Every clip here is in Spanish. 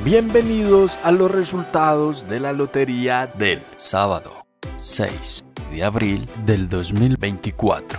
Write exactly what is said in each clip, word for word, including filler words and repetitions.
Bienvenidos a los resultados de la lotería del sábado seis de abril del dos mil veinticuatro.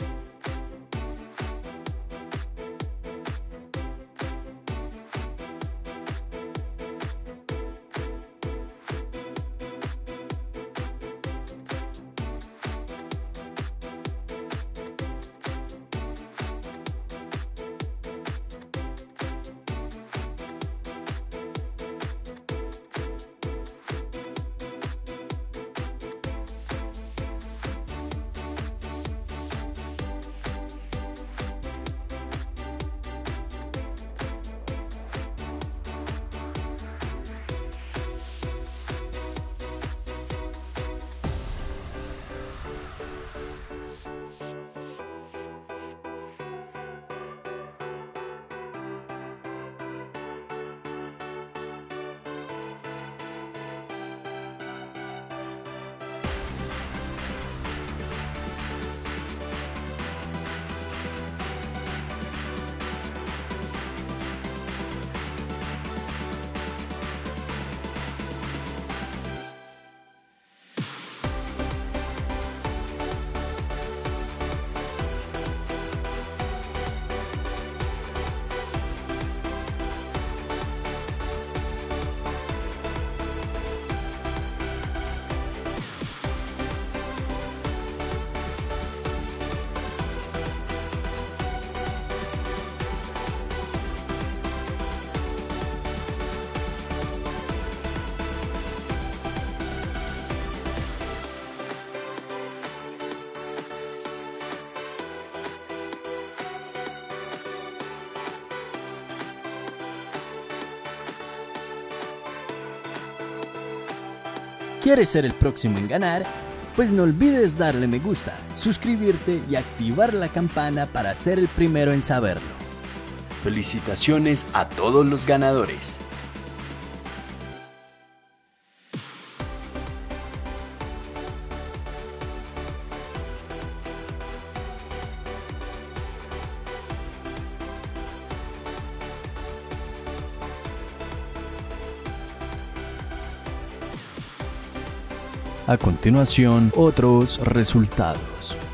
¿Quieres ser el próximo en ganar? Pues no olvides darle me gusta, suscribirte y activar la campana para ser el primero en saberlo. Felicitaciones a todos los ganadores. A continuación, otros resultados.